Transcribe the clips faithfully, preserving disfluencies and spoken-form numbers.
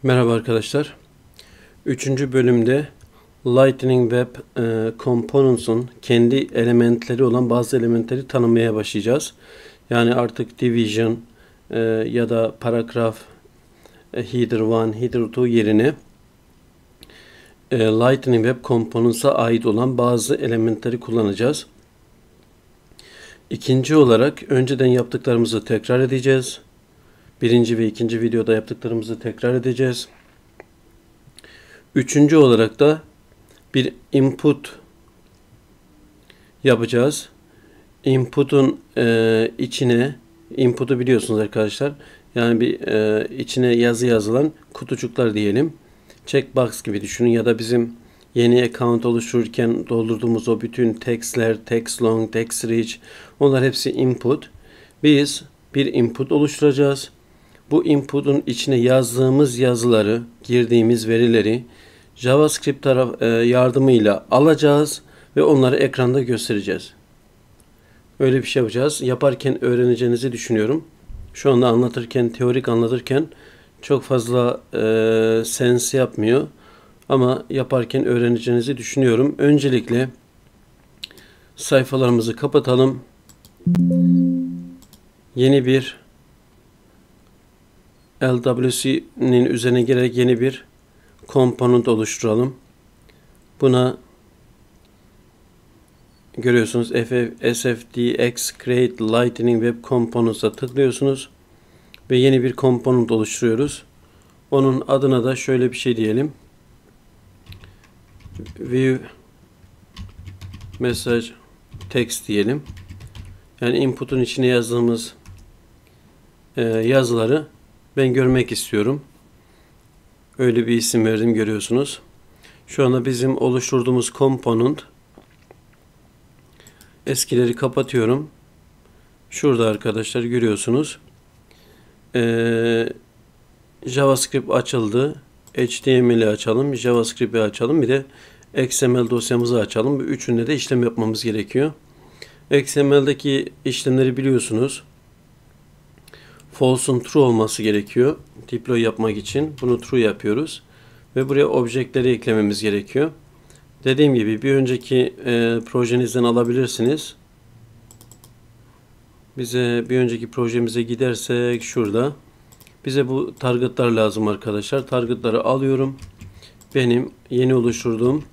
Merhaba arkadaşlar. Üçüncü bölümde Lightning Web e, Components'un kendi elementleri olan bazı elementleri tanımaya başlayacağız. Yani artık division e, ya da paragraph e, header bir, header iki yerine e, Lightning Web Components'a ait olan bazı elementleri kullanacağız. İkinci olarak önceden yaptıklarımızı tekrar edeceğiz. Birinci ve ikinci videoda yaptıklarımızı tekrar edeceğiz. Üçüncü olarak da bir input yapacağız. Input'un e, içine, input'u biliyorsunuz arkadaşlar. Yani bir e, içine yazı yazılan kutucuklar diyelim. Checkbox gibi düşünün ya da bizim yeni account oluştururken doldurduğumuz o bütün textler, text long, text rich, onlar hepsi input. Biz bir input oluşturacağız. Bu input'un içine yazdığımız yazıları, girdiğimiz verileri JavaScript taraf, e, yardımıyla alacağız ve onları ekranda göstereceğiz. Öyle bir şey yapacağız. Yaparken öğreneceğinizi düşünüyorum. Şu anda anlatırken, teorik anlatırken çok fazla e, sens yapmıyor. Ama yaparken öğreneceğinizi düşünüyorum. Öncelikle sayfalarımızı kapatalım. Yeni bir L W C'nin üzerine girerek yeni bir component oluşturalım. Buna görüyorsunuz S F D X Create Lightning Web Components'a tıklıyorsunuz ve yeni bir component oluşturuyoruz. Onun adına da şöyle bir şey diyelim. View Message Text diyelim. Yani input'un içine yazdığımız e, yazıları ben görmek istiyorum. Öyle bir isim verdim, görüyorsunuz. Şu anda bizim oluşturduğumuz component. Eskileri kapatıyorum. Şurada arkadaşlar görüyorsunuz. Ee, JavaScript açıldı. H T M L'i açalım. JavaScript'i açalım. Bir de X M L dosyamızı açalım. Bu üçünde de işlem yapmamız gerekiyor. X M L'deki işlemleri biliyorsunuz. False'un true olması gerekiyor. Deploy yapmak için. Bunu true yapıyoruz. Ve buraya objeleri eklememiz gerekiyor. Dediğim gibi bir önceki e, projenizden alabilirsiniz. Bize bir önceki projemize gidersek şurada. Bize bu targetlar lazım arkadaşlar. Targetları alıyorum. Benim yeni oluşturduğum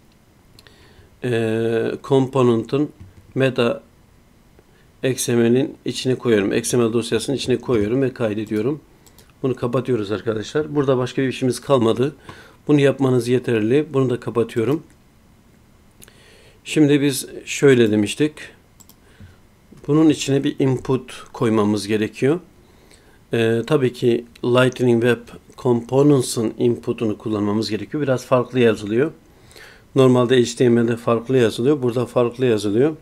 e, component'ın meta X M L'in içine koyuyorum. X M L dosyasının içine koyuyorum ve kaydediyorum. Bunu kapatıyoruz arkadaşlar. Burada başka bir işimiz kalmadı. Bunu yapmanız yeterli. Bunu da kapatıyorum. Şimdi biz şöyle demiştik. Bunun içine bir input koymamız gerekiyor. Ee, tabii ki Lightning Web Components'ın input'unu kullanmamız gerekiyor. Biraz farklı yazılıyor. Normalde H T M L'de farklı yazılıyor. Burada farklı yazılıyor.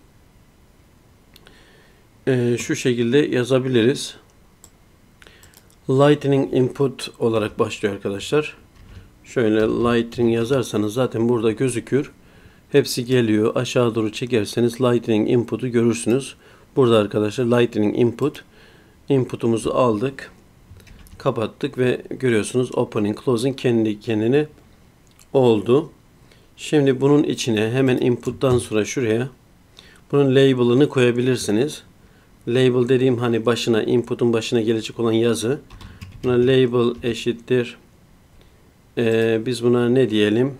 Ee, şu şekilde yazabiliriz. Lightning input olarak başlıyor arkadaşlar. Şöyle Lightning yazarsanız zaten burada gözükür. Hepsi geliyor. Aşağı doğru çekerseniz Lightning input'u görürsünüz. Burada arkadaşlar Lightning input. Input'umuzu aldık. Kapattık ve görüyorsunuz opening, closing kendi kendine oldu. Şimdi bunun içine hemen input'tan sonra şuraya bunun label'ını koyabilirsiniz. Label dediğim hani başına, input'un başına gelecek olan yazı. Buna label eşittir. Ee, biz buna ne diyelim?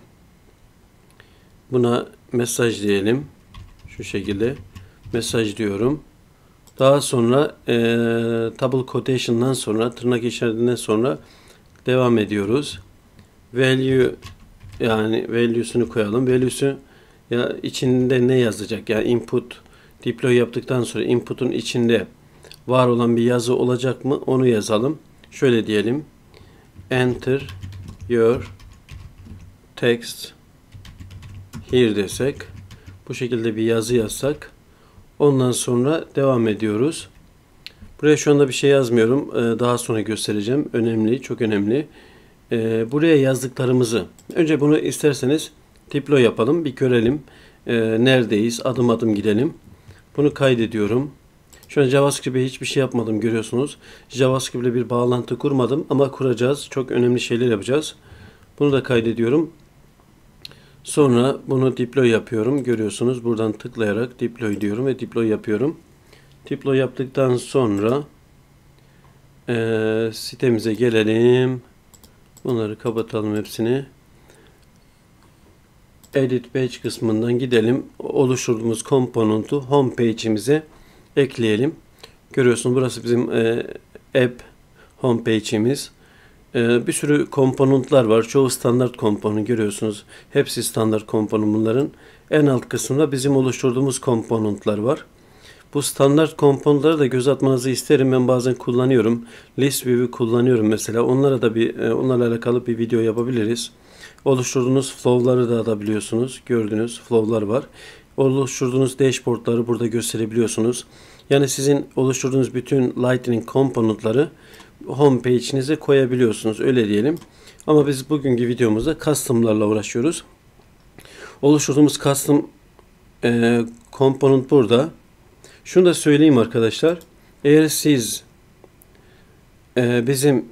Buna mesaj diyelim. Şu şekilde mesaj diyorum. Daha sonra e, double quotation'dan sonra, tırnak işaretinden sonra devam ediyoruz. Value, yani value'sunu koyalım. Value'su ya içinde ne yazacak? Yani input deploy yaptıktan sonra input'un içinde var olan bir yazı olacak mı? Onu yazalım. Şöyle diyelim. Enter your text here desek. Bu şekilde bir yazı yazsak. Ondan sonra devam ediyoruz. Buraya şu anda bir şey yazmıyorum. Daha sonra göstereceğim. Önemli, çok önemli. Buraya yazdıklarımızı. Önce bunu isterseniz deploy yapalım. Bir görelim. Neredeyiz? Adım adım gidelim. Bunu kaydediyorum. Şu an JavaScript'e hiçbir şey yapmadım, görüyorsunuz. JavaScript'le bir bağlantı kurmadım ama kuracağız. Çok önemli şeyler yapacağız. Bunu da kaydediyorum. Sonra bunu deploy yapıyorum. Görüyorsunuz, buradan tıklayarak deploy diyorum ve deploy yapıyorum. Deploy yaptıktan sonra e, sitemize gelelim. Bunları kapatalım hepsini. Edit Page kısmından gidelim. Oluşturduğumuz komponentu home page'imize ekleyelim. Görüyorsunuz, burası bizim e, app home page'imiz. E, bir sürü komponentler var. Çoğu standart komponent, görüyorsunuz. Hepsi standart komponent bunların. En alt kısımda bizim oluşturduğumuz komponentler var. Bu standart komponentleri da göz atmanızı isterim. Ben bazen kullanıyorum. List View'u kullanıyorum mesela. Onlara da bir onlarla alakalı bir video yapabiliriz. Oluşturduğunuz flow'ları da atabiliyorsunuz. Gördüğünüz flow'lar var. Oluşturduğunuz dashboard'ları burada gösterebiliyorsunuz. Yani sizin oluşturduğunuz bütün Lightning komponentleri home page'inize koyabiliyorsunuz. Öyle diyelim. Ama biz bugünkü videomuzda custom'larla uğraşıyoruz. Oluşturduğumuz custom e, komponent burada. Şunu da söyleyeyim arkadaşlar. Eğer siz e, bizim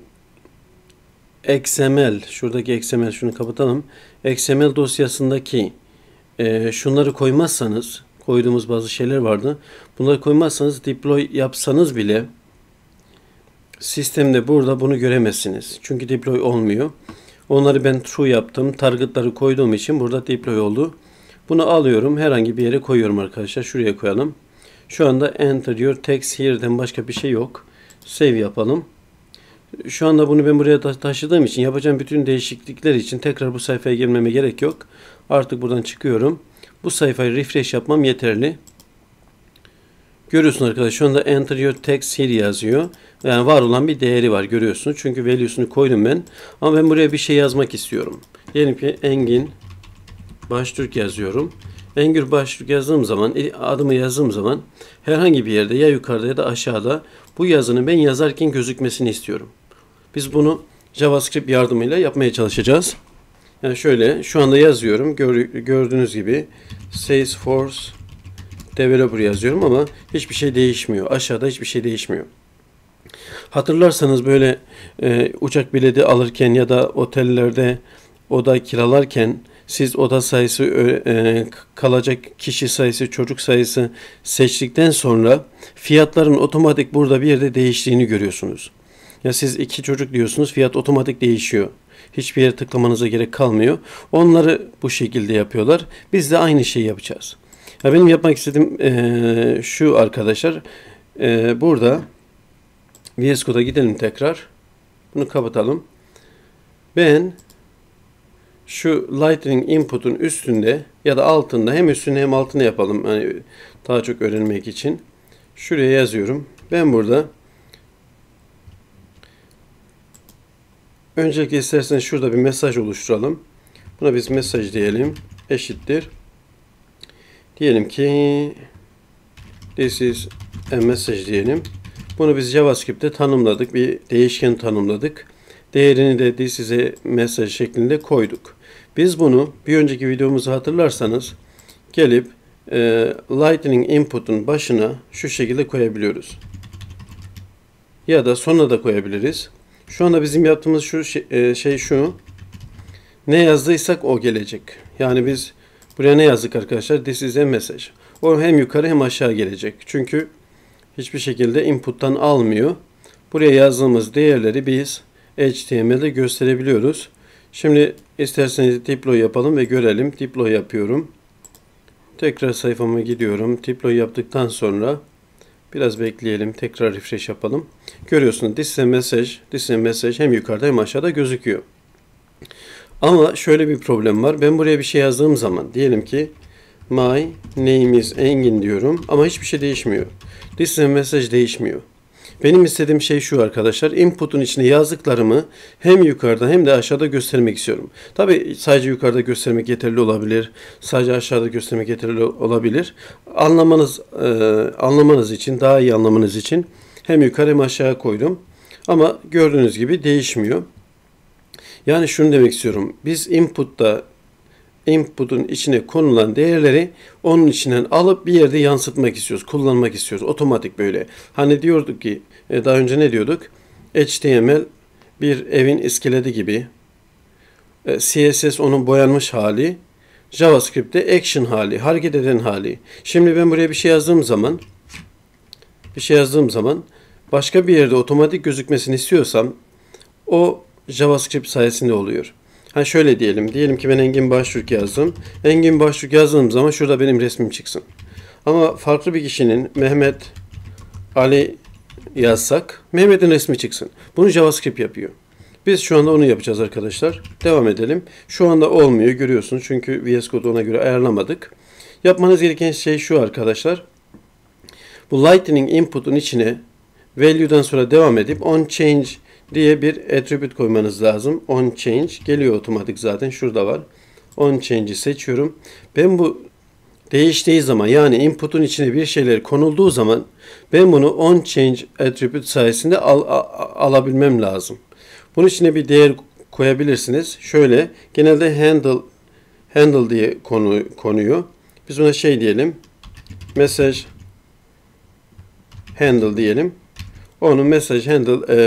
X M L, şuradaki X M L, şunu kapatalım. X M L dosyasındaki e, şunları koymazsanız, koyduğumuz bazı şeyler vardı. Bunları koymazsanız, deploy yapsanız bile sistemde burada bunu göremezsiniz. Çünkü deploy olmuyor. Onları ben true yaptım. Target'ları koyduğum için burada deploy oldu. Bunu alıyorum. Herhangi bir yere koyuyorum arkadaşlar. Şuraya koyalım. Şu anda enter your text here'den başka bir şey yok. Save yapalım. Şu anda bunu ben buraya taşıdığım için yapacağım bütün değişiklikler için tekrar bu sayfaya gelmeme gerek yok. Artık buradan çıkıyorum. Bu sayfayı refresh yapmam yeterli. Görüyorsunuz arkadaşlar, şu anda enter your text here yazıyor. Yani var olan bir değeri var, görüyorsunuz. Çünkü value'sunu koydum ben. Ama ben buraya bir şey yazmak istiyorum. Diyelim ki Engin Baştürk yazıyorum. Engin Baştürk yazdığım zaman, adımı yazdığım zaman herhangi bir yerde, ya yukarıda ya da aşağıda bu yazının ben yazarken gözükmesini istiyorum. Biz bunu JavaScript yardımıyla yapmaya çalışacağız. Yani şöyle, şu anda yazıyorum. Gör, gördüğünüz gibi Salesforce Developer yazıyorum ama hiçbir şey değişmiyor. Aşağıda hiçbir şey değişmiyor. Hatırlarsanız böyle e, uçak bileti alırken ya da otellerde oda kiralarken siz oda sayısı, e, kalacak kişi sayısı, çocuk sayısı seçtikten sonra fiyatların otomatik burada bir yerde değiştiğini görüyorsunuz. Ya siz iki çocuk diyorsunuz, fiyat otomatik değişiyor. Hiçbir yere tıklamanıza gerek kalmıyor. Onları bu şekilde yapıyorlar. Biz de aynı şeyi yapacağız. Ya benim yapmak istediğim e, şu arkadaşlar. E, burada V S Code'a gidelim tekrar. Bunu kapatalım. Ben şu Lightning input'un üstünde ya da altında, hem üstünde hem altında yapalım. Yani daha çok öğrenmek için. Şuraya yazıyorum. Ben burada öncelikle isterseniz şurada bir mesaj oluşturalım. Buna biz mesaj diyelim. Eşittir. Diyelim ki this is a message diyelim. Bunu biz JavaScript'te tanımladık. Bir değişken tanımladık. Değerini de this is a message şeklinde koyduk. Biz bunu bir önceki videomuzu hatırlarsanız gelip e, Lightning input'un başına şu şekilde koyabiliyoruz. Ya da sonuna da koyabiliriz. Şu anda bizim yaptığımız şu şey, e, şey şu. Ne yazdıysak o gelecek. Yani biz buraya ne yazdık arkadaşlar? This is a message. O hem yukarı hem aşağı gelecek. Çünkü hiçbir şekilde input'tan almıyor. Buraya yazdığımız değerleri biz H T M L'de gösterebiliyoruz. Şimdi isterseniz deploy yapalım ve görelim. Deploy yapıyorum. Tekrar sayfama gidiyorum. Deploy yaptıktan sonra biraz bekleyelim. Tekrar refresh yapalım. Görüyorsunuz this is a message, this is a message hem yukarıda hem aşağıda gözüküyor. Ama şöyle bir problem var. Ben buraya bir şey yazdığım zaman diyelim ki my name is Engin diyorum ama hiçbir şey değişmiyor. This is a message değişmiyor. Benim istediğim şey şu arkadaşlar. Input'un içine yazdıklarımı hem yukarıda hem de aşağıda göstermek istiyorum. Tabi sadece yukarıda göstermek yeterli olabilir. Sadece aşağıda göstermek yeterli olabilir. Anlamanız e, anlamanız için, daha iyi anlamanız için hem yukarı hem aşağı koydum. Ama gördüğünüz gibi değişmiyor. Yani şunu demek istiyorum. Biz input'ta input'un içine konulan değerleri onun içinden alıp bir yerde yansıtmak istiyoruz, kullanmak istiyoruz. Otomatik böyle. Hani diyorduk ki daha önce ne diyorduk? H T M L bir evin iskeleti gibi. C S S onun boyanmış hali. JavaScript'te action hali, hareket eden hali. Şimdi ben buraya bir şey yazdığım zaman bir şey yazdığım zaman başka bir yerde otomatik gözükmesini istiyorsam o JavaScript sayesinde oluyor. Ha şöyle diyelim. Diyelim ki ben Engin Baştürk yazdım. Engin Baştürk yazdığım zaman şurada benim resmim çıksın. Ama farklı bir kişinin Mehmet Ali yazsak Mehmet'in resmi çıksın. Bunu JavaScript yapıyor. Biz şu anda onu yapacağız arkadaşlar. Devam edelim. Şu anda olmuyor görüyorsunuz. Çünkü V S Code'u ona göre ayarlamadık. Yapmanız gereken şey şu arkadaşlar. Bu Lightning input'un içine value'dan sonra devam edip on change diye bir attribute koymanız lazım. On change geliyor otomatik zaten. Şurada var. On change'i seçiyorum. Ben bu değiştiği zaman yani input'un içine bir şeyler konulduğu zaman ben bunu on change attribute sayesinde al, al, alabilmem lazım. Bunun içine bir değer koyabilirsiniz. Şöyle genelde handle handle diye konu konuyor. Biz buna şey diyelim. Message handle diyelim. Onu message handle e,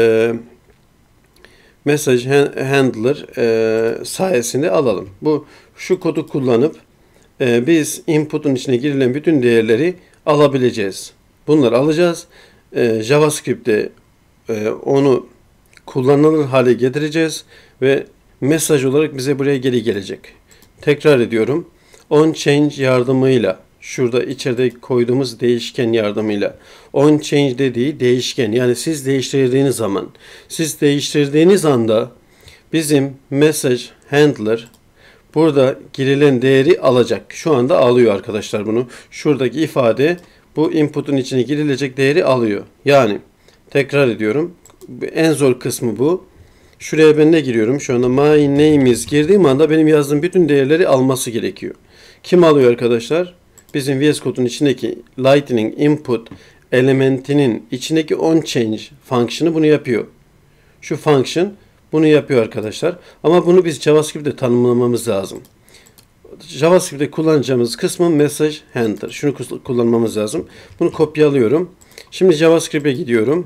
message handler e, sayesinde alalım. Bu şu kodu kullanıp e, biz input'un içine girilen bütün değerleri alabileceğiz. Bunları alacağız. E, JavaScript'te e, onu kullanılır hale getireceğiz ve mesaj olarak bize buraya geri gelecek. Tekrar ediyorum. OnChange yardımıyla şurada içeride koyduğumuz değişken yardımıyla OnChange dediği değişken yani siz değiştirdiğiniz zaman siz değiştirdiğiniz anda bizim message handler burada girilen değeri alacak. Şu anda alıyor arkadaşlar bunu. Şuradaki ifade bu input'un içine girilecek değeri alıyor. Yani tekrar ediyorum. En zor kısmı bu. Şuraya ben ne giriyorum? Şu anda my name is girdiğim anda benim yazdığım bütün değerleri alması gerekiyor. Kim alıyor arkadaşlar? Bizim V S Code'un içindeki Lightning input elementinin içindeki onChange fonksiyonu bunu yapıyor. Şu function bunu yapıyor arkadaşlar. Ama bunu biz JavaScript'te tanımlamamız lazım. JavaScript'te kullanacağımız kısmı message handler. Şunu kullanmamız lazım. Bunu kopyalıyorum. Şimdi JavaScript'e gidiyorum.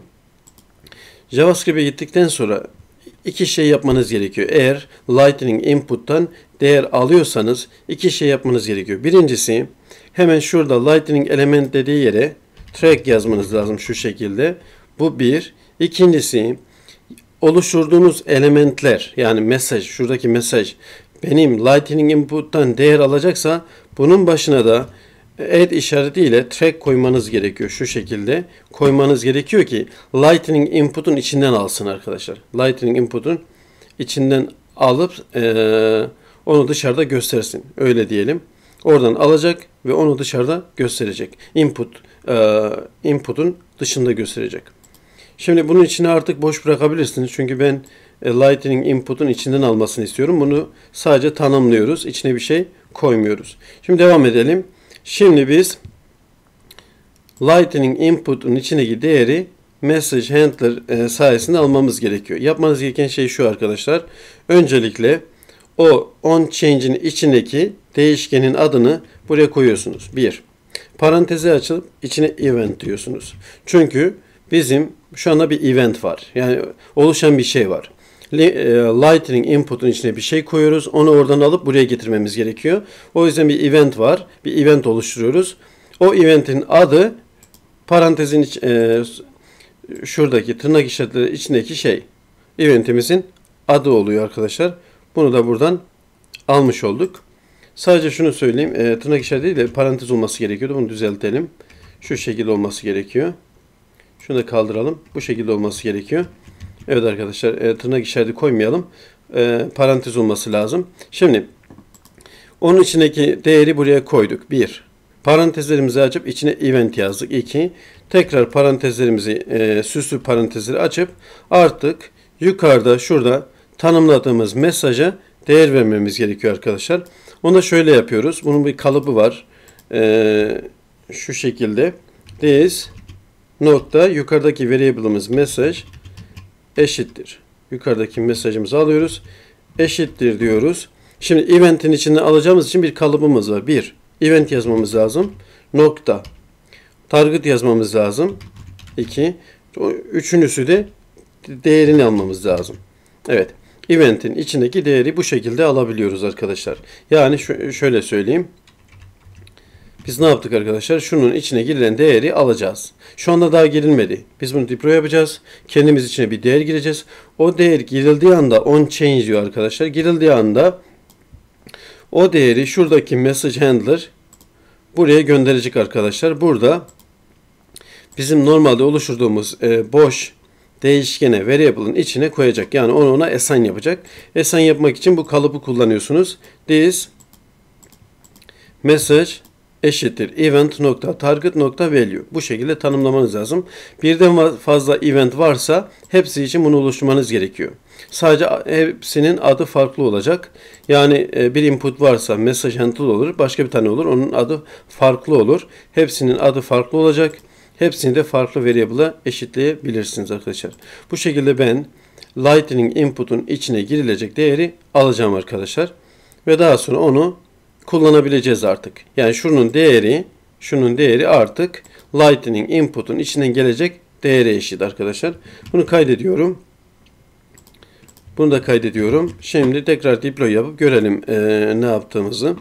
JavaScript'e gittikten sonra iki şey yapmanız gerekiyor. Eğer Lightning input'tan değer alıyorsanız iki şey yapmanız gerekiyor. Birincisi hemen şurada Lightning element dediği yere track yazmanız lazım şu şekilde. Bu bir. İkincisi oluşturduğunuz elementler yani mesaj şuradaki mesaj benim Lightning input'tan değer alacaksa bunun başına da add işaretiyle track koymanız gerekiyor. Şu şekilde koymanız gerekiyor ki Lightning input'un içinden alsın arkadaşlar. Lightning input'un içinden alıp e, onu dışarıda göstersin. Öyle diyelim. Oradan alacak ve onu dışarıda gösterecek. Input e, input'un dışında gösterecek. Şimdi bunun içine artık boş bırakabilirsiniz. Çünkü ben e, Lightning input'un içinden almasını istiyorum. Bunu sadece tanımlıyoruz. İçine bir şey koymuyoruz. Şimdi devam edelim. Şimdi biz Lightning input'un içindeki değeri message handler e, sayesinde almamız gerekiyor. Yapmanız gereken şey şu arkadaşlar. Öncelikle o onChange'in içindeki değişkenin adını buraya koyuyorsunuz. Bir. Parantezi açıp içine event diyorsunuz. Çünkü bizim şu anda bir event var. Yani oluşan bir şey var. Lightning input'un içine bir şey koyuyoruz. Onu oradan alıp buraya getirmemiz gerekiyor. O yüzden bir event var. Bir event oluşturuyoruz. O eventin adı parantezin iç, e, şuradaki tırnak işaretleri içindeki şey. Eventimizin adı oluyor arkadaşlar. Bunu da buradan almış olduk. Sadece şunu söyleyeyim. E, tırnak işareti değil de parantez olması gerekiyordu. Bunu düzeltelim. Şu şekilde olması gerekiyor. Şunu da kaldıralım. Bu şekilde olması gerekiyor. Evet arkadaşlar e, tırnak işareti koymayalım. E, parantez olması lazım. Şimdi onun içindeki değeri buraya koyduk. bir. Parantezlerimizi açıp içine event yazdık. iki. Tekrar parantezlerimizi e, süslü parantezleri açıp artık yukarıda şurada tanımladığımız mesaja değer vermemiz gerekiyor arkadaşlar. Onu da şöyle yapıyoruz. Bunun bir kalıbı var. E, şu şekilde. This nokta yukarıdaki variable'ımız mesaj eşittir. Yukarıdaki mesajımızı alıyoruz. Eşittir diyoruz. Şimdi event'in içinde alacağımız için bir kalıbımız var. Bir, event yazmamız lazım. Nokta. Target yazmamız lazım. İki. Üçüncüsü de değerini almamız lazım. Evet. Event'in içindeki değeri bu şekilde alabiliyoruz arkadaşlar. Yani şöyle söyleyeyim. Biz ne yaptık arkadaşlar? Şunun içine girilen değeri alacağız. Şu anda daha girilmedi. Biz bunu deploy yapacağız. Kendimiz içine bir değer gireceğiz. O değer girildiği anda on change diyor arkadaşlar. Girildiği anda o değeri şuradaki message handler buraya gönderecek arkadaşlar. Burada bizim normalde oluşturduğumuz e, boş değişkene variable'ın içine koyacak. Yani onu ona assign yapacak. Assign yapmak için bu kalıbı kullanıyorsunuz. This message eşittir event nokta target nokta value. Bu şekilde tanımlamanız lazım. Birden fazla event varsa hepsi için bunu oluşturmanız gerekiyor. Sadece hepsinin adı farklı olacak. Yani bir input varsa message handle olur. Başka bir tane olur. Onun adı farklı olur. Hepsinin adı farklı olacak. Hepsini de farklı variable'a eşitleyebilirsiniz arkadaşlar. Bu şekilde ben Lightning input'un içine girilecek değeri alacağım arkadaşlar. Ve daha sonra onu kullanabileceğiz artık. Yani şunun değeri, şunun değeri artık Lightning input'un içinden gelecek değere eşit arkadaşlar. Bunu kaydediyorum. Bunu da kaydediyorum. Şimdi tekrar deploy yapıp görelim ee, ne yaptığımızı.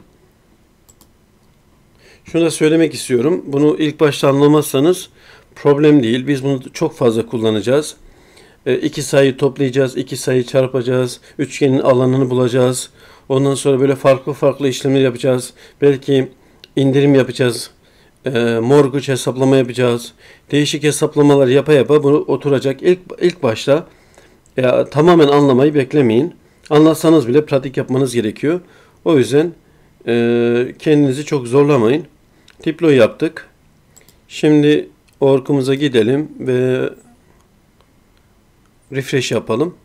Şunu da söylemek istiyorum. Bunu ilk başta anlamazsanız problem değil. Biz bunu çok fazla kullanacağız. E, iki sayı toplayacağız, iki sayı çarpacağız, üçgenin alanını bulacağız. Ondan sonra böyle farklı farklı işlemler yapacağız. Belki indirim yapacağız. E, mortgage hesaplama yapacağız. Değişik hesaplamalar yapa yapa bunu oturacak. İlk, ilk başta ya, tamamen anlamayı beklemeyin. Anlatsanız bile pratik yapmanız gerekiyor. O yüzden e, kendinizi çok zorlamayın. Deploy yaptık. Şimdi orkumuza gidelim ve refresh yapalım.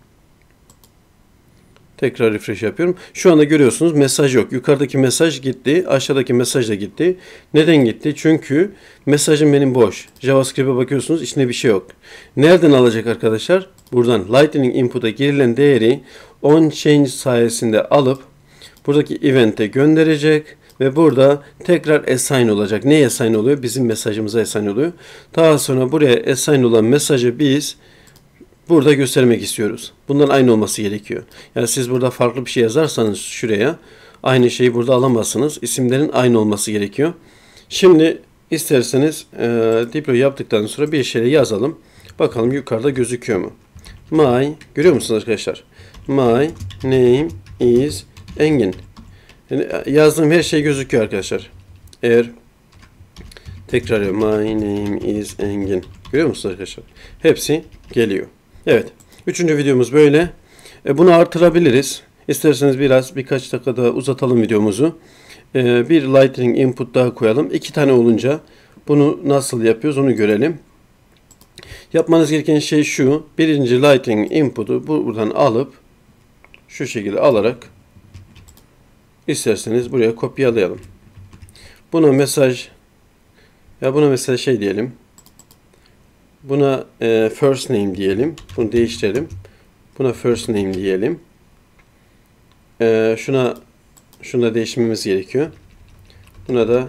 Tekrar refresh yapıyorum. Şu anda görüyorsunuz mesaj yok. Yukarıdaki mesaj gitti. Aşağıdaki mesaj da gitti. Neden gitti? Çünkü mesajım benim boş. JavaScript'e bakıyorsunuz içinde bir şey yok. Nereden alacak arkadaşlar? Buradan Lightning input'a girilen değeri onChange sayesinde alıp buradaki event'e gönderecek ve burada tekrar assign olacak. Ne assign oluyor? Bizim mesajımıza assign oluyor. Daha sonra buraya assign olan mesajı biz burada göstermek istiyoruz. Bundan aynı olması gerekiyor. Yani siz burada farklı bir şey yazarsanız şuraya aynı şeyi burada alamazsınız. İsimlerin aynı olması gerekiyor. Şimdi isterseniz e, deploy yaptıktan sonra bir şey yazalım. Bakalım yukarıda gözüküyor mu? My, görüyor musunuz arkadaşlar? My name is Engin. Yani yazdığım her şey gözüküyor arkadaşlar. Eğer tekrar my name is Engin. Görüyor musunuz arkadaşlar? Hepsi geliyor. Evet. Üçüncü videomuz böyle. E, bunu artırabiliriz. İsterseniz biraz birkaç dakika daha uzatalım videomuzu. E, bir Lightning input daha koyalım. İki tane olunca bunu nasıl yapıyoruz onu görelim. Yapmanız gereken şey şu. Birinci Lightning input'u buradan alıp şu şekilde alarak isterseniz buraya kopyalayalım. Buna mesaj ya buna mesela şey diyelim. Buna e, first name diyelim. Bunu değiştirelim. Buna first name diyelim. E, şuna şuna değiştirmemiz gerekiyor. Buna da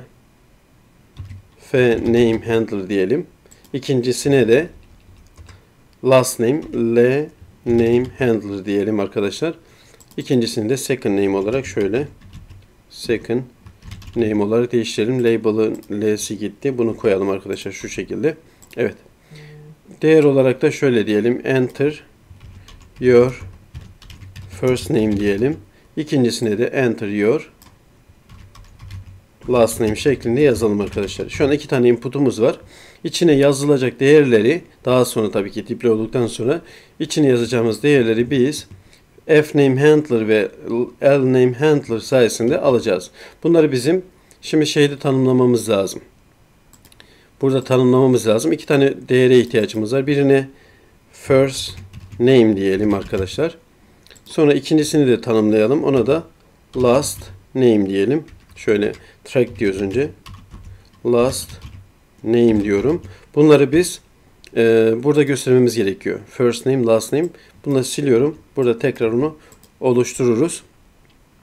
f name handler diyelim. İkincisine de last name l name handler diyelim arkadaşlar. İkincisini de second name olarak şöyle second name olarak değiştirelim. Label'ın l'si gitti. Bunu koyalım arkadaşlar şu şekilde. Evet. Değer olarak da şöyle diyelim. Enter your first name diyelim. İkincisine de enter your last name şeklinde yazalım arkadaşlar. Şu an iki tane input'umuz var. İçine yazılacak değerleri daha sonra tabii ki deploy olduktan sonra içine yazacağımız değerleri biz fName handler ve lName handler sayesinde alacağız. Bunları bizim şimdi şeyde tanımlamamız lazım. Burada tanımlamamız lazım. İki tane değere ihtiyacımız var. Birine first name diyelim arkadaşlar. Sonra ikincisini de tanımlayalım. Ona da last name diyelim. Şöyle track diyoruz önce. Last name diyorum. Bunları biz e, burada göstermemiz gerekiyor. First name, last name. Bunları siliyorum. Burada tekrar onu oluştururuz.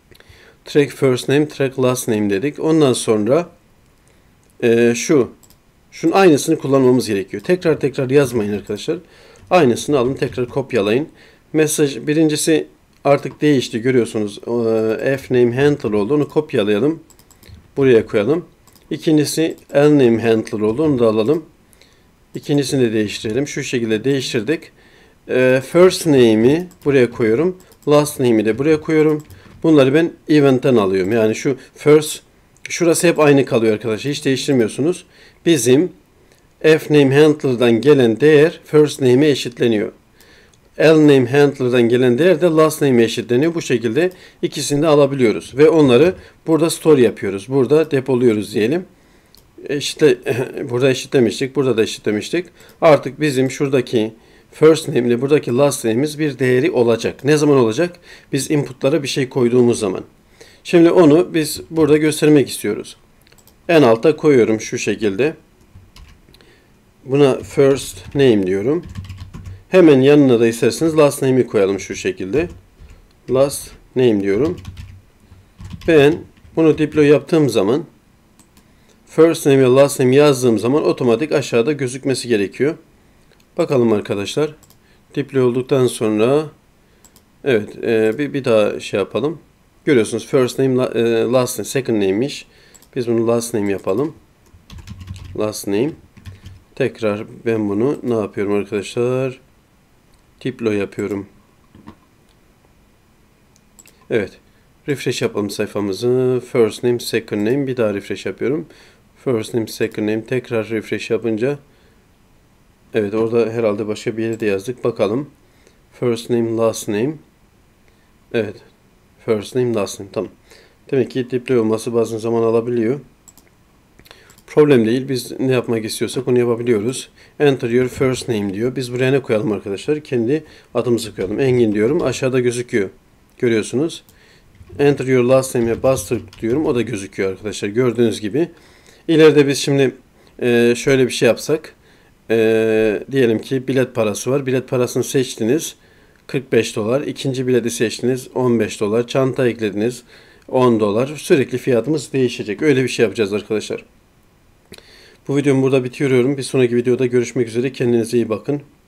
track first name, track last name dedik. Ondan sonra e, şu, şunun aynısını kullanmamız gerekiyor. Tekrar tekrar yazmayın arkadaşlar. Aynısını alın, tekrar kopyalayın. Mesaj birincisi artık değişti, görüyorsunuz. E, F name handler oldu. Onu kopyalayalım. Buraya koyalım. İkincisi L name handler oldu. Onu da alalım. İkincisini de değiştirelim. Şu şekilde değiştirdik. E, first name'i buraya koyuyorum. Last name'i de buraya koyuyorum. Bunları ben event'ten alıyorum. Yani şu first, şurası hep aynı kalıyor arkadaşlar. Hiç değiştirmiyorsunuz. Bizim F name handler'dan gelen değer first name'e eşitleniyor. L name handler'dan gelen değer de last name'e eşitleniyor. Bu şekilde ikisini de alabiliyoruz. Ve onları burada store yapıyoruz. Burada depoluyoruz diyelim. Eşitle, burada eşitlemiştik. Burada da eşitlemiştik. Artık bizim şuradaki first name ile buradaki last name'imiz bir değeri olacak. Ne zaman olacak? Biz inputlara bir şey koyduğumuz zaman. Şimdi onu biz burada göstermek istiyoruz. En alta koyuyorum şu şekilde. Buna first name diyorum. Hemen yanına da isterseniz last name'i koyalım şu şekilde. Last name diyorum. Ben bunu deploy yaptığım zaman first name ve last name yazdığım zaman otomatik aşağıda gözükmesi gerekiyor. Bakalım arkadaşlar. Deploy olduktan sonra evet e, bir, bir daha şey yapalım. Görüyorsunuz first name, e, last name, second name'miş. Biz bunu last name yapalım. Last name. Tekrar ben bunu ne yapıyorum arkadaşlar? Deploy yapıyorum. Evet. Refresh yapalım sayfamızı. First name, second name. Bir daha refresh yapıyorum. First name, second name. Tekrar refresh yapınca evet, orada herhalde başka bir yere de yazdık. Bakalım. First name, last name. Evet. First name, last name. Tamam. Demek ki deploy olması bazen zaman alabiliyor. Problem değil. Biz ne yapmak istiyorsak onu yapabiliyoruz. Enter your first name diyor. Biz buraya ne koyalım arkadaşlar? Kendi adımızı koyalım. Engin diyorum. Aşağıda gözüküyor. Görüyorsunuz. Enter your last name'e bastır diyorum. O da gözüküyor arkadaşlar. Gördüğünüz gibi. İleride biz şimdi e, şöyle bir şey yapsak. E, diyelim ki bilet parası var. Bilet parasını seçtiniz. kırk beş dolar. İkinci bileti seçtiniz. on beş dolar. Çanta eklediniz. on dolar. Sürekli fiyatımız değişecek. Öyle bir şey yapacağız arkadaşlar. Bu videomu burada bitiriyorum. Bir sonraki videoda görüşmek üzere. Kendinize iyi bakın.